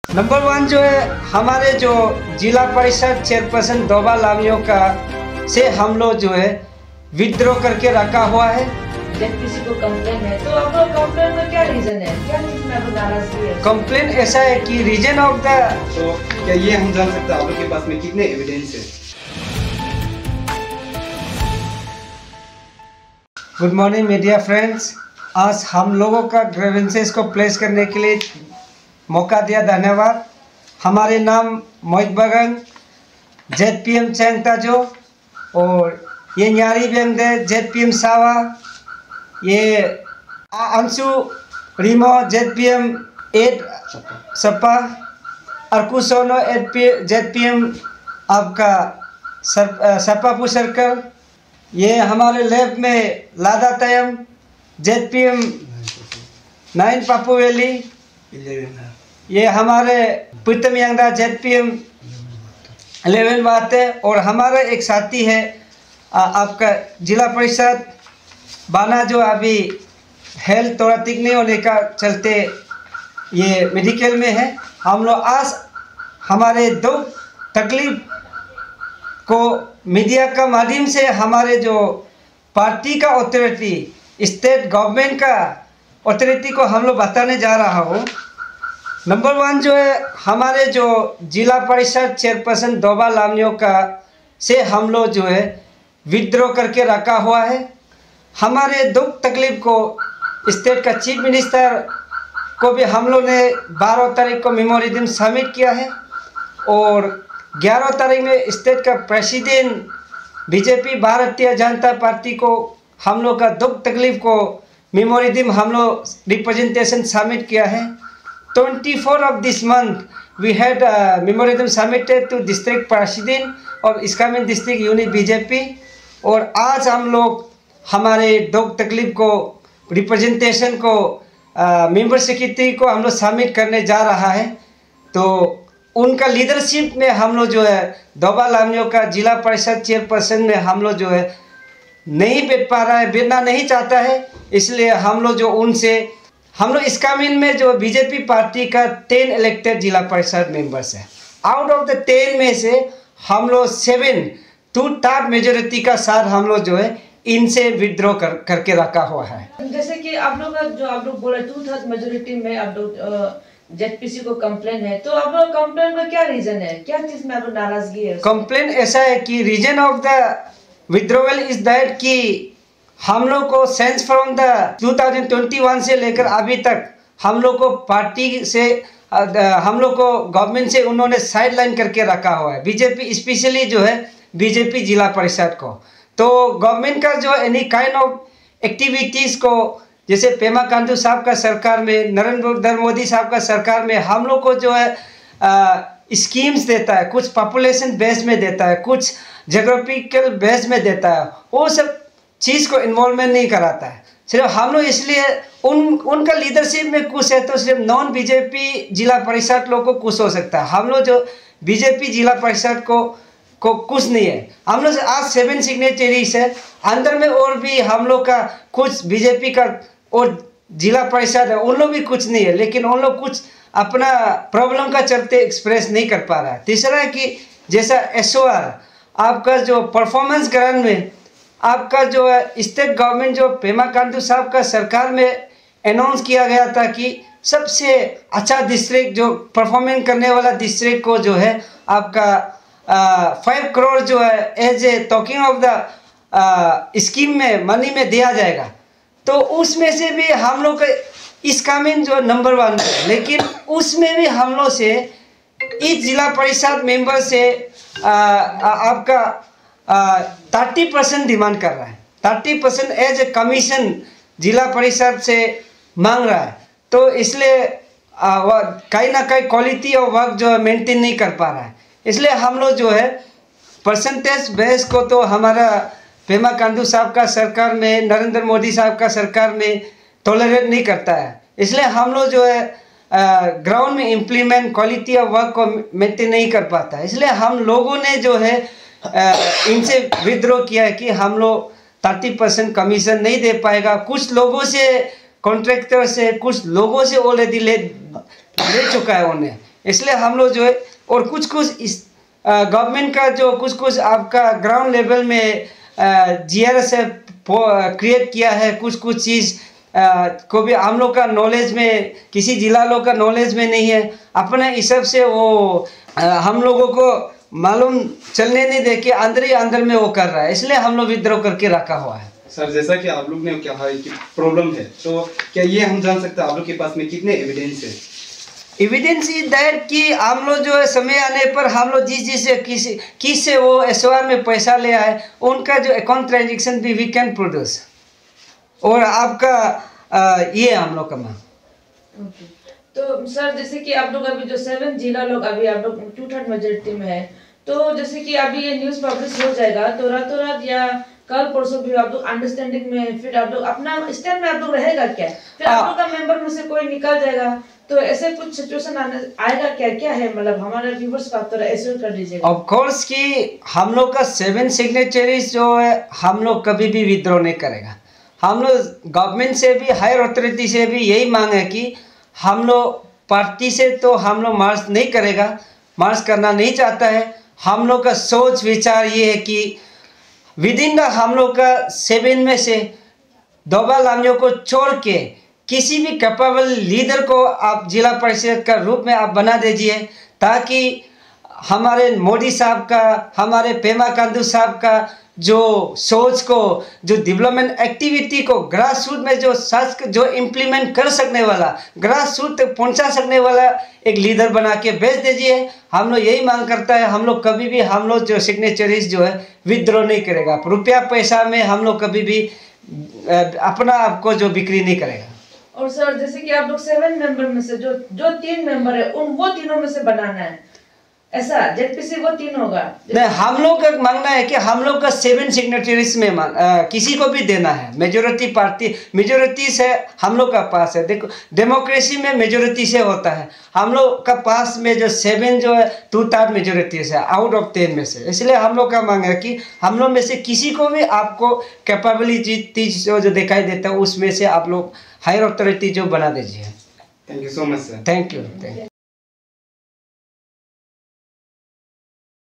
Number 1 जो है हमारे जो जिला परिषद चेयरपर्सन दोबा लामियों का से हम लोग जो है विथड्रॉ करके रखा हुआ है। जब किसी को कंप्लेन है तो आप लोग कंप्लेन का क्या रीजन है, क्या रीजन आपको नाराजगी है? कंप्लेन ऐसा है कि रीजन ऑफ द तो क्या ये हम जान सकते हैं आप लोग के पास में कितने एविडेंस है? गुड मॉर्निंग मीडिया फ्रेंड्स, आज हम लोगों का ग्रीवेंसेस को प्लेस करने के लिए मौका दिया, धन्यवाद। हमारे नाम मोहित बगन, ZPM चैंगताजो और ये न्यारी बेंगदे ZPM सावा, ये अंशु रीमो ZPM 8 सपा, अर्कुसोनो ZPM आपका सपापू सर्कल, ये हमारे लैब में लादा तयम ZPM 9 पापू वैली, ये हमारे प्रीतम यांगदा ZPM 11 बात है। और हमारा एक साथी है आपका जिला परिषद बाना, जो अभी हेल्थ थोड़ा ठीक नहीं होने का चलते ये मेडिकल में है। हम लोग आज हमारे दो तकलीफ को मीडिया का माध्यम से हमारे जो पार्टी का अथॉरिटी, स्टेट गवर्नमेंट का अथॉरिटी को हम लोग बताने जा रहा हूँ। नंबर 1 जो है हमारे जो जिला परिषद चेयरपर्सन दोबा लामियों का से हम लोग जो है विथड्रॉ करके रखा हुआ है। हमारे दुख तकलीफ को स्टेट का चीफ मिनिस्टर को भी हम लोग ने 12 तारीख को मेमोरेंडम सबमिट किया है और 11 तारीख में स्टेट का president BJP Bharatiya Janata party को हम लोग का दुख तकलीफ को मेमोरेंडम हम लोग रिप्रेजेंटेशन सबमिट किया है। 24 of this month we had memorandum submitted to district president of Iskamin district unit BJP और आज हम लोग हमारे दुख तकलीफ को रिप्रेजेंटेशन को मेंबर सेक्रेटरी को हम लोग सबमिट करने जा रहा है। तो उनका लीडरशिप में हम लोग जो है दोबा लामियों का जिला परिषद चेयरपर्सन में हम लोग जो है नहीं बैठ पा रहा है, बैठना नहीं चाहता है, इसलिए हम लोग जो उनसे हम लोग इस्कामिन में जो बीजेपी पार्टी का 10 इलेक्टेड जिला परिषद मेंबर्स है, आउट ऑफ द 10 में से हम लोग 7 2/3 मेजोरिटी का साथ हम लोग जो है इनसे विथड्रॉ करके रखा हुआ है। जैसे कि आप लोग का जो आप लोग बोले 2/3 मेजोरिटी में आप लोग ZPC को कंप्लेन है, तो आप लोग कंप्लेन का क्या रीजन है, क्या चीज में आप लोग नाराजगी है? कंप्लेन ऐसा है कि reason of the withdrawal is that कि हम लोग को सेंस फ्रॉम द 2021 से लेकर अभी तक हम लोग को पार्टी से हम लोग को गवर्नमेंट से उन्होंने साइड लाइन करके रखा हुआ है, बीजेपी स्पेशली जो है बीजेपी जिला परिषद को। तो गवर्नमेंट का जो एनी काइंड ऑफ एक्टिविटीज़ को, जैसे पेमा खांडू साहब का सरकार में, नरेंद्र मोदी साहब का सरकार में हम लोग को जो है स्कीम्स देता है, कुछ पॉपुलेशन बेस में देता है, कुछ जोग्राफिकल बेस में देता है, वो सब चीज़ को इन्वॉल्वमेंट नहीं कराता है। सिर्फ हम लोग इसलिए उनका लीडरशिप में कुछ है तो सिर्फ नॉन बीजेपी जिला परिषद लोग को कुछ हो सकता है, हम लोग जो बीजेपी जिला परिषद को कुछ नहीं है। हम लोग आज 7 सिग्नेचरीज है, अंदर में और भी हम लोग का कुछ बीजेपी का और जिला परिषद है, उन लोग भी कुछ नहीं है, लेकिन उन लोग कुछ अपना प्रॉब्लम का चलते एक्सप्रेस नहीं कर पा रहा है। तीसरा है कि जैसा SOR आपका जो परफॉर्मेंस ग्रांट में आपका जो है स्टेट गवर्नमेंट जो पेमा खांडू साहब का सरकार में अनाउंस किया गया था कि सबसे अच्छा डिस्ट्रिक्ट जो परफॉर्मेंस करने वाला डिस्ट्रिक्ट को जो है आपका 5 करोड़ जो है as a talking of the scheme में मनी में दिया जाएगा। तो उसमें से भी हम लोग इस्कामिन जो नंबर 1 है, लेकिन उसमें भी हम लोग से इस जिला परिषद मेंबर से आपका 30% डिमांड कर रहा है, 30% एज ए कमीशन जिला परिषद से मांग रहा है। तो इसलिए कहीं ना कहीं क्वालिटी ऑफ वर्क जो है मेंटेन नहीं कर पा रहा है, इसलिए हम लोग जो है परसेंटेज बेस को तो हमारा पेमा खांडू साहब का सरकार में, नरेंद्र मोदी साहब का सरकार में टॉलरेट नहीं करता है, इसलिए हम लोग जो है ग्राउंड में इम्प्लीमेंट क्वालिटी ऑफ वर्क को मेंटेन नहीं कर पाता है। इसलिए हम लोगों ने जो है इनसे विथड्रॉ किया है कि हम लोग 30% कमीशन नहीं दे पाएगा। कुछ लोगों से कॉन्ट्रैक्टर से, कुछ लोगों से ऑलरेडी ले चुका है उन्हें, इसलिए हम लोग जो है और कुछ कुछ इस गवर्नमेंट का जो कुछ कुछ आपका ग्राउंड लेवल में GRS क्रिएट किया है, कुछ कुछ चीज़ को भी हम लोग का नॉलेज में, किसी जिला लोग का नॉलेज में नहीं है। अपने हिसाब से वो हम लोगों को मालूम चलने नहीं दे के अंदर ही अंदर में वो कर रहा है, इसलिए हम लोग विद्रोह करके रखा हुआ है। सर जैसा कि आप लोग ने कहा है कि प्रॉब्लम है, तो क्या ये हम जान सकते हैं आप लोग के पास में कितने एविडेंस है? एविडेंस इज दैट कि हम लोग जो है समय आने पर हम लोग जिस किससे वो SOR में पैसा ले आए उनका जो अकाउंट ट्रांजेक्शन भी वी कैन प्रोड्यूस, और आपका ये हम लोग का मांग। तो सर जैसे कि आप लोग अभी जो 7 जिला लोग अभी आप लोग 2/3 मेजोरिटी में है, तो जैसे कि अभी ये न्यूज़ पब्लिश हो जाएगा तो रातों रात या कल परसों भी आप लोग अंडरस्टैंडिंग में, फिर आप लोग अपना स्टैंड में आप लोग रहेगा क्या? फिर आप लोग का मेंबर में से कोई निकल जाएगा तो ऐसे कुछ सिचुएशन आएगा क्या? क्या है मतलब हमारे व्यूअर्स का थोड़ा एश्योर कर दीजिएगा। ऑफ कोर्स कि हम लोग का 7 सिग्नेचरीज जो है हम लोग कभी भी विद्रोह नहीं करेगा। हम लोग गवर्नमेंट से भी, हायर अथॉरिटी से भी यही मांग है कि हम लोग पार्टी से तो हम लोग मार्च नहीं करेगा, मार्च करना नहीं चाहता है। हम लोग का सोच विचार ये है कि विद इन द हम लोग का 7 में से दोबा लामियों को छोड़ के किसी भी कैपेबल लीडर को आप जिला परिषद का रूप में आप बना दीजिए, ताकि हमारे मोदी साहब का, हमारे पेमा खांडू साहब का जो सोच को, जो डेवलपमेंट एक्टिविटी को ग्रास रूट में जो इम्प्लीमेंट कर सकने वाला, ग्रास रूट तक पहुंचा सकने वाला एक लीडर बना के भेज दीजिए। हम लोग यही मांग करता है। हम लोग कभी भी हम लोग जो सिग्नेचरीज जो है विद्रोह नहीं करेगा, रुपया पैसा में हम लोग कभी भी अपना आपको जो बिक्री नहीं करेगा। और सर जैसे कि आप लोग 7 मेंबर में से जो 3 मेंबर है वो तीनों में से बनाना है, ऐसा ZPC वो 3 होगा? नहीं, हम लोग का मांगना है कि हम लोग का 7 सिग्नेचरीज में किसी को भी देना है। मेजोरिटी पार्टी, मेजोरिटी से हम लोग का पास है। देखो डेमोक्रेसी में मेजोरिटी से होता है, हम लोग का पास में जो 7 जो है 2/3 मेजोरिटी से, आउट ऑफ 10 में से। इसलिए हम लोग का मांग है कि हम लोग में से किसी को भी आपको कैपेबिलिटी जो दिखाई देता है उसमें से आप लोग हायर अथॉरिटी जो बना दीजिए। Thank you so much sir. Thank you.